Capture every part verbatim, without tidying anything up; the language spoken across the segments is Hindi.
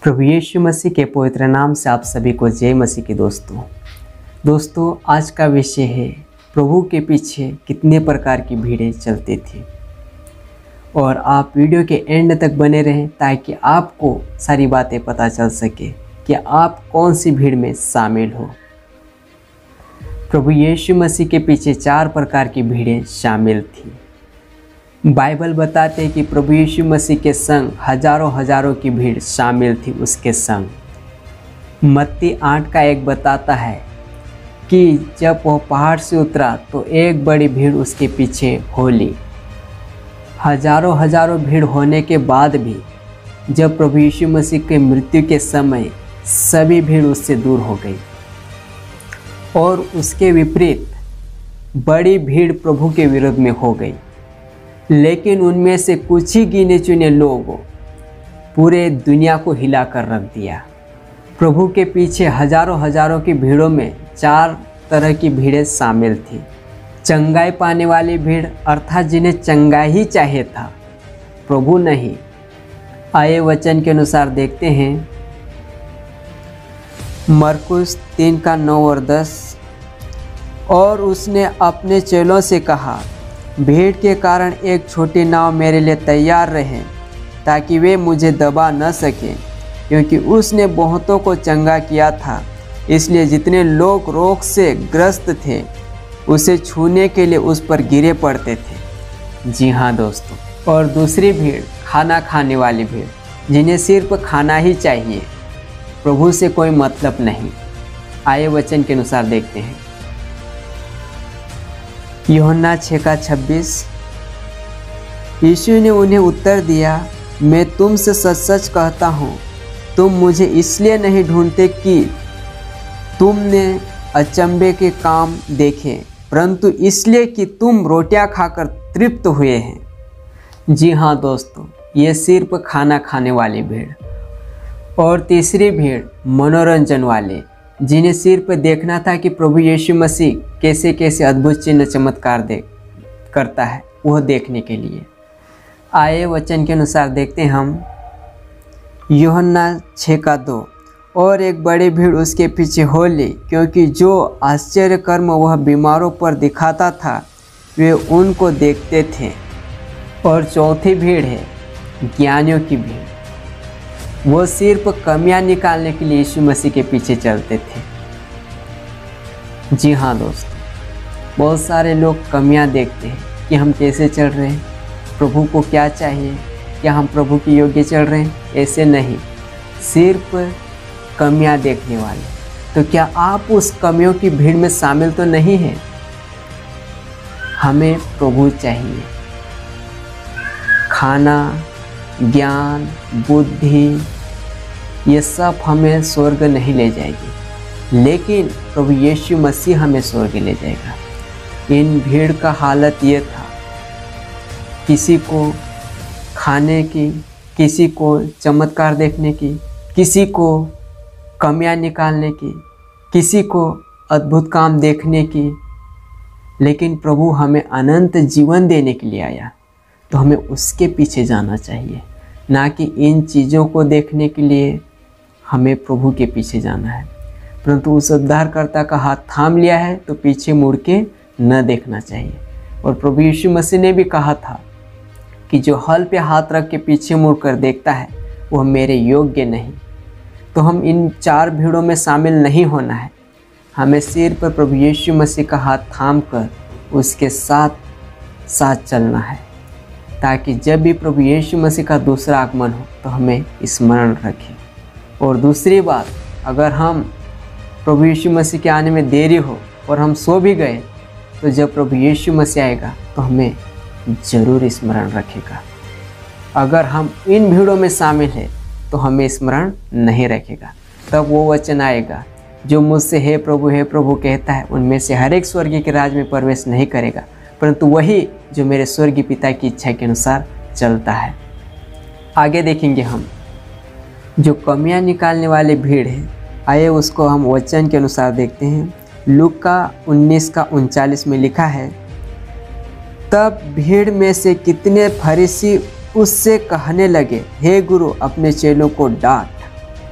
प्रभु यीशु मसीह के पवित्र नाम से आप सभी को जय मसीह के दोस्तों दोस्तों आज का विषय है प्रभु के पीछे कितने प्रकार की भीड़ें चलती थी। और आप वीडियो के एंड तक बने रहें ताकि आपको सारी बातें पता चल सके कि आप कौन सी भीड़ में शामिल हो। प्रभु यीशु मसीह के पीछे चार प्रकार की भीड़ें शामिल थी। बाइबल बताते हैं कि प्रभु यीशु मसीह के संग हजारों हजारों की भीड़ शामिल थी उसके संग। मत्ती आठ का एक बताता है कि जब वह पहाड़ से उतरा तो एक बड़ी भीड़ उसके पीछे हो ली। हजारों हजारों भीड़ होने के बाद भी जब प्रभु यीशु मसीह के मृत्यु के समय सभी भीड़ उससे दूर हो गई और उसके विपरीत बड़ी भीड़ प्रभु के विरोध में हो गई। लेकिन उनमें से कुछ ही गिने चुने लोगों पूरे दुनिया को हिला कर रख दिया। प्रभु के पीछे हजारों हजारों की भीड़ों में चार तरह की भीड़ें शामिल थी। चंगाई पाने वाली भीड़ अर्थात जिन्हें चंगाई ही चाहिए था, प्रभु नहीं। आए वचन के अनुसार देखते हैं मरकुस तीन का नौ और दस। और उसने अपने चेलों से कहा, भीड़ के कारण एक छोटी नाव मेरे लिए तैयार रहे ताकि वे मुझे दबा न सकें, क्योंकि उसने बहुतों को चंगा किया था। इसलिए जितने लोग रोग से ग्रस्त थे उसे छूने के लिए उस पर गिरे पड़ते थे। जी हाँ दोस्तों। और दूसरी भीड़ खाना खाने वाली भीड़, जिन्हें सिर्फ खाना ही चाहिए, प्रभु से कोई मतलब नहीं। आए वचन के अनुसार देखते हैं यूहन्ना छः का छब्बीस। यीशु ने उन्हें उत्तर दिया, मैं तुमसे सच सच कहता हूँ, तुम मुझे इसलिए नहीं ढूंढते कि तुमने अचंभे के काम देखे, परंतु इसलिए कि तुम रोटियां खाकर तृप्त हुए हैं। जी हाँ दोस्तों, ये सिर्फ खाना खाने वाली भीड़। और तीसरी भीड़ मनोरंजन वाले, जिन्हें सिर्फ देखना था कि प्रभु यीशु मसीह कैसे कैसे अद्भुत चिन्ह चमत्कार दे करता है, वह देखने के लिए। आए वचन के अनुसार देखते हैं हम यूहन्ना छः का दो। और एक बड़ी भीड़ उसके पीछे हो ली, क्योंकि जो आश्चर्य कर्म वह बीमारों पर दिखाता था वे उनको देखते थे। और चौथी भीड़ है ज्ञानियों की भीड़। वो सिर्फ कमियां निकालने के लिए यीशु मसीह के पीछे चलते थे। जी हाँ दोस्तों, बहुत सारे लोग कमियां देखते हैं कि हम कैसे चल रहे हैं, प्रभु को क्या चाहिए, क्या हम प्रभु के योग्य चल रहे हैं। ऐसे नहीं, सिर्फ कमियां देखने वाले। तो क्या आप उस कमियों की भीड़ में शामिल तो नहीं हैं? हमें प्रभु चाहिए। खाना, ज्ञान, बुद्धि, ये सब हमें स्वर्ग नहीं ले जाएगी, लेकिन प्रभु यीशु मसीह हमें स्वर्ग ले जाएगा। इन भीड़ का हालत ये था, किसी को खाने की, किसी को चमत्कार देखने की, किसी को कमियां निकालने की, किसी को अद्भुत काम देखने की। लेकिन प्रभु हमें अनंत जीवन देने के लिए आया, तो हमें उसके पीछे जाना चाहिए, ना कि इन चीज़ों को देखने के लिए हमें प्रभु के पीछे जाना है। परंतु उस उद्धारकर्ता का हाथ थाम लिया है तो पीछे मुड़ के न देखना चाहिए। और प्रभु यीशु मसीह ने भी कहा था कि जो हल पे हाथ रख के पीछे मुड़ कर देखता है वह मेरे योग्य नहीं। तो हम इन चार भीड़ों में शामिल नहीं होना है। हमें सिर्फ प्रभु यीशु मसीह का हाथ थाम कर उसके साथ साथ चलना है, ताकि जब भी प्रभु यीशु मसीह का दूसरा आगमन हो तो हमें स्मरण रखें। और दूसरी बात, अगर हम प्रभु यीशु मसीह के आने में देरी हो और हम सो भी गए, तो जब प्रभु यीशु मसीह आएगा तो हमें ज़रूर स्मरण रखेगा। अगर हम इन भीड़ों में शामिल हैं तो हमें स्मरण नहीं रखेगा। तब वो वचन आएगा, जो मुझसे हे प्रभु हे प्रभु कहता है, उनमें से हर एक स्वर्गीय के राज में प्रवेश नहीं करेगा, परंतु वही जो मेरे स्वर्गीय पिता की इच्छा के अनुसार चलता है। आगे देखेंगे हम जो कमियां निकालने वाली भीड़ है। आइए उसको हम वचन के अनुसार देखते हैं। लूका उन्नीस का उनचालीस में लिखा है, तब भीड़ में से कितने फरीसी उससे कहने लगे, हे गुरु, अपने चेलों को डांट।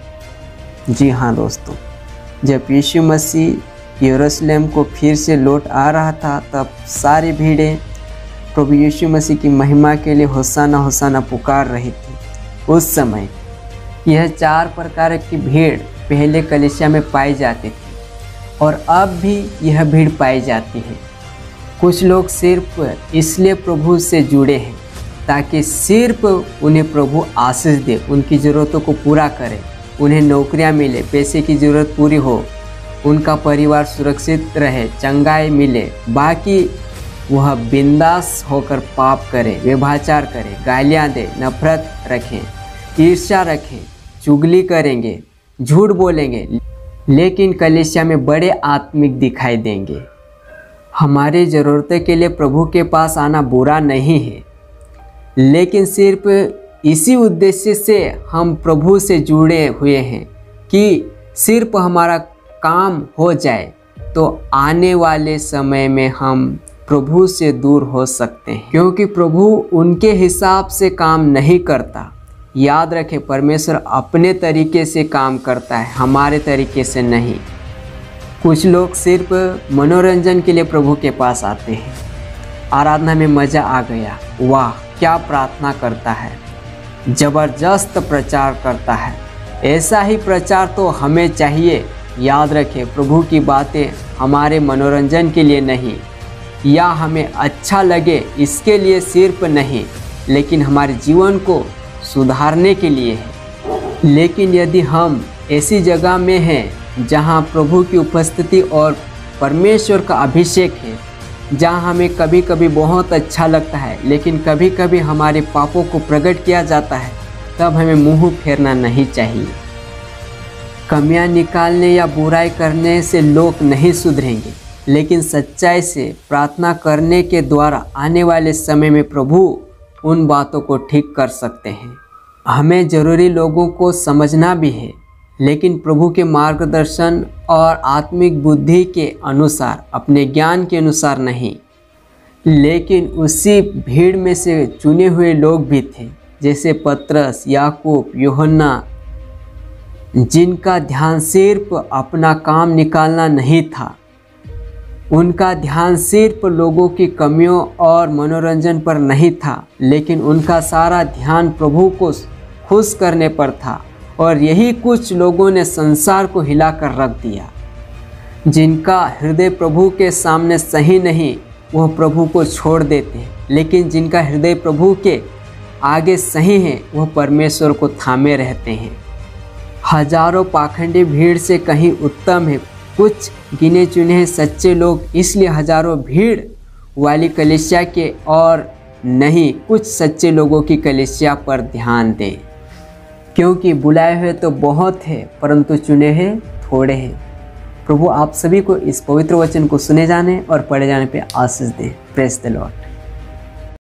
जी हाँ दोस्तों, जब यीशु मसीह यरूशलेम को फिर से लौट आ रहा था तब सारी भीड़ें प्रभु यीशु मसीह की महिमा के लिए होसाना होसाना पुकार रही थी। उस समय यह चार प्रकार की भीड़ पहले कलीसिया में पाई जाती थी और अब भी यह भीड़ पाई जाती है। कुछ लोग सिर्फ इसलिए प्रभु से जुड़े हैं ताकि सिर्फ उन्हें प्रभु आशीष दे, उनकी ज़रूरतों को पूरा करे, उन्हें नौकरियां मिले, पैसे की ज़रूरत पूरी हो, उनका परिवार सुरक्षित रहे, चंगाई मिले। बाकी वह बिंदास होकर पाप करे, व्यभिचार करे, गालियां दे, नफरत रखें, ईर्ष्या रखें, चुगली करेंगे, झूठ बोलेंगे, लेकिन कलीसिया में बड़े आत्मिक दिखाई देंगे। हमारी ज़रूरतें के लिए प्रभु के पास आना बुरा नहीं है, लेकिन सिर्फ इसी उद्देश्य से हम प्रभु से जुड़े हुए हैं कि सिर्फ हमारा काम हो जाए तो आने वाले समय में हम प्रभु से दूर हो सकते हैं, क्योंकि प्रभु उनके हिसाब से काम नहीं करता। याद रखें, परमेश्वर अपने तरीके से काम करता है, हमारे तरीके से नहीं। कुछ लोग सिर्फ मनोरंजन के लिए प्रभु के पास आते हैं। आराधना में मज़ा आ गया, वाह क्या प्रार्थना करता है, ज़बरदस्त प्रचार करता है, ऐसा ही प्रचार तो हमें चाहिए। याद रखें, प्रभु की बातें हमारे मनोरंजन के लिए नहीं या हमें अच्छा लगे इसके लिए सिर्फ नहीं, लेकिन हमारे जीवन को सुधारने के लिए है। लेकिन यदि हम ऐसी जगह में हैं जहां प्रभु की उपस्थिति और परमेश्वर का अभिषेक है, जहां हमें कभी कभी बहुत अच्छा लगता है लेकिन कभी कभी हमारे पापों को प्रकट किया जाता है, तब हमें मुंह फेरना नहीं चाहिए। कमियां निकालने या बुराई करने से लोग नहीं सुधरेंगे, लेकिन सच्चाई से प्रार्थना करने के द्वारा आने वाले समय में प्रभु उन बातों को ठीक कर सकते हैं। हमें ज़रूरी लोगों को समझना भी है, लेकिन प्रभु के मार्गदर्शन और आत्मिक बुद्धि के अनुसार, अपने ज्ञान के अनुसार नहीं। लेकिन उसी भीड़ में से चुने हुए लोग भी थे, जैसे पतरस, याकूब, यूहन्ना, जिनका ध्यान सिर्फ अपना काम निकालना नहीं था। उनका ध्यान सिर्फ लोगों की कमियों और मनोरंजन पर नहीं था, लेकिन उनका सारा ध्यान प्रभु को खुश करने पर था। और यही कुछ लोगों ने संसार को हिलाकर रख दिया। जिनका हृदय प्रभु के सामने सही नहीं, वह प्रभु को छोड़ देते हैं, लेकिन जिनका हृदय प्रभु के आगे सही है, वह परमेश्वर को थामे रहते हैं। हजारों पाखंडी भीड़ से कहीं उत्तम है कुछ गिने चुने सच्चे लोग, इसलिए हजारों भीड़ वाली कलीसिया के और नहीं कुछ सच्चे लोगों की कलीसिया पर ध्यान दें, क्योंकि बुलाए हुए तो बहुत है परंतु चुने हैं थोड़े हैं। प्रभु आप सभी को इस पवित्र वचन को सुने जाने और पढ़े जाने पे आशीष दे। Praise the Lord.